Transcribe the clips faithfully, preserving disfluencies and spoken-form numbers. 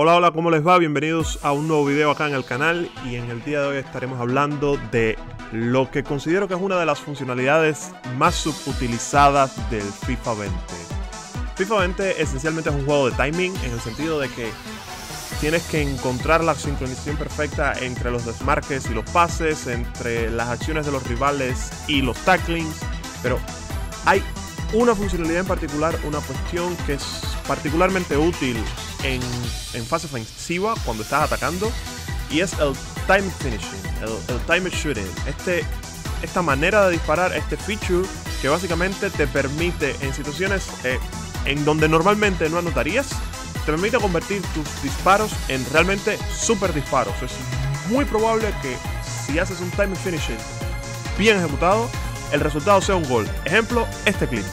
Hola, hola, ¿cómo les va? Bienvenidos a un nuevo video acá en el canal y en el día de hoy estaremos hablando de lo que considero que es una de las funcionalidades más subutilizadas del FIFA veinte. FIFA veinte esencialmente es un juego de timing en el sentido de que tienes que encontrar la sincronización perfecta entre los desmarques y los pases, entre las acciones de los rivales y los tacklings, pero hay una funcionalidad en particular, una cuestión que es particularmente útil en, en fase ofensiva cuando estás atacando, y es el time finishing, el, el time shooting. Este, esta manera de disparar, este feature que básicamente te permite en situaciones eh, en donde normalmente no anotarías, te permite convertir tus disparos en realmente super disparos. Es muy probable que si haces un time finishing bien ejecutado, el resultado sea un gol. Ejemplo, este clip.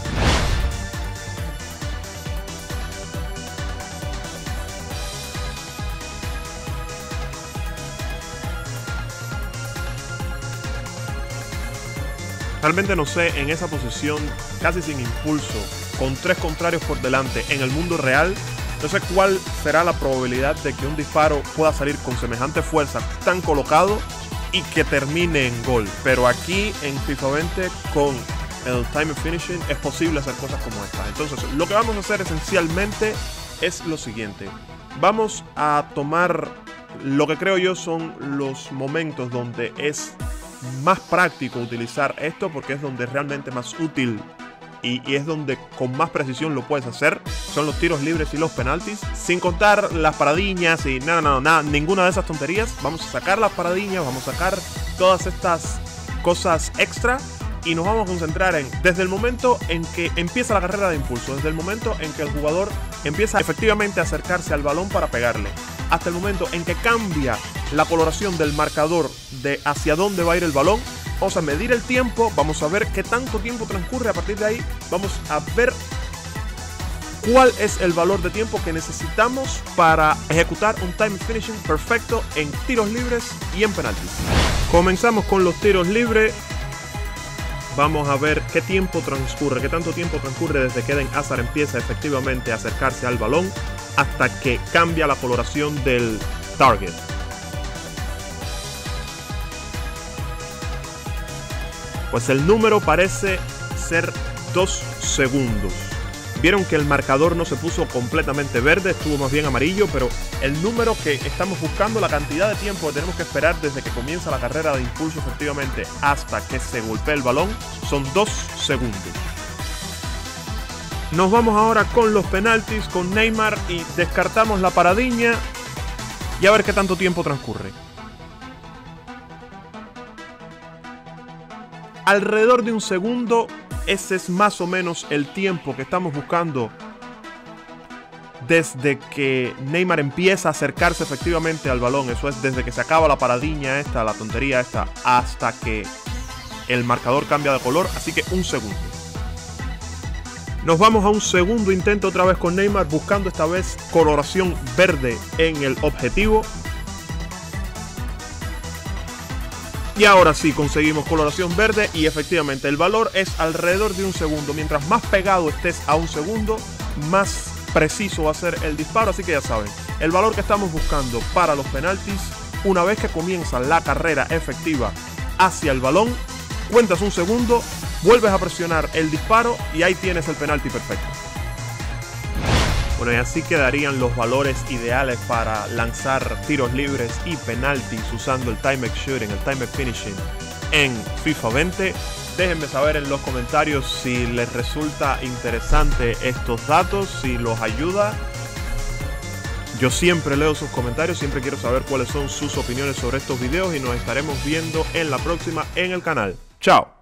Realmente no sé, en esa posición, casi sin impulso, con tres contrarios por delante, en el mundo real, no sé cuál será la probabilidad de que un disparo pueda salir con semejante fuerza, tan colocado y que termine en gol. Pero aquí en FIFA veinte, con el time finishing, es posible hacer cosas como esta. Entonces, lo que vamos a hacer esencialmente es lo siguiente. Vamos a tomar lo que creo yo son los momentos donde es más práctico utilizar esto, porque es donde realmente más útil y, y es donde con más precisión lo puedes hacer. Son los tiros libres y los penaltis, sin contar las paradiñas y nada, nada, nada, ninguna de esas tonterías. Vamos a sacar las paradiñas, vamos a sacar todas estas cosas extra y nos vamos a concentrar en, desde el momento en que empieza la carrera de impulso, desde el momento en que el jugador empieza efectivamente a acercarse al balón para pegarle, hasta el momento en que cambia la coloración del marcador de hacia dónde va a ir el balón. Vamos a medir el tiempo, vamos a ver qué tanto tiempo transcurre. A partir de ahí vamos a ver cuál es el valor de tiempo que necesitamos para ejecutar un time finishing perfecto en tiros libres y en penaltis. Comenzamos con los tiros libres. Vamos a ver qué tiempo transcurre, qué tanto tiempo transcurre desde que Eden Hazard empieza efectivamente a acercarse al balón hasta que cambia la coloración del target. Pues el número parece ser dos segundos. Vieron que el marcador no se puso completamente verde, estuvo más bien amarillo, pero el número que estamos buscando, la cantidad de tiempo que tenemos que esperar desde que comienza la carrera de impulso efectivamente hasta que se golpee el balón, son dos segundos. Nos vamos ahora con los penaltis, con Neymar, y descartamos la paradiña y a ver qué tanto tiempo transcurre. Alrededor de un segundo. Ese es más o menos el tiempo que estamos buscando desde que Neymar empieza a acercarse efectivamente al balón. Eso es desde que se acaba la paradiña esta, la tontería esta, hasta que el marcador cambia de color. Así que un segundo. Nos vamos a un segundo intento otra vez con Neymar, buscando esta vez coloración verde en el objetivo. Y ahora sí conseguimos coloración verde y efectivamente el valor es alrededor de un segundo. Mientras más pegado estés a un segundo, más preciso va a ser el disparo. Así que ya saben, el valor que estamos buscando para los penaltis, una vez que comienza la carrera efectiva hacia el balón, cuentas un segundo, vuelves a presionar el disparo y ahí tienes el penalti perfecto. Bueno, y así quedarían los valores ideales para lanzar tiros libres y penaltis usando el time shooting, el time finishing en FIFA veinte. Déjenme saber en los comentarios si les resulta interesante estos datos, si los ayuda. Yo siempre leo sus comentarios, siempre quiero saber cuáles son sus opiniones sobre estos videos y nos estaremos viendo en la próxima en el canal. ¡Chao!